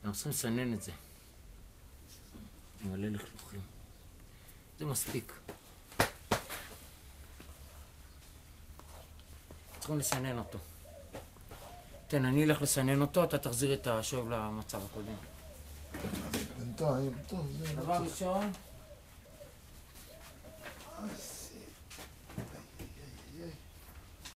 אנחנו צריכים לסנן את זה. מלא לכלוכים. זה מספיק. צריכים לסנן אותו. תן, אני אלך לסנן אותו, אתה תחזיר את השואב למצב הקודם. בינתיים, טוב, זה... דבר ראשון,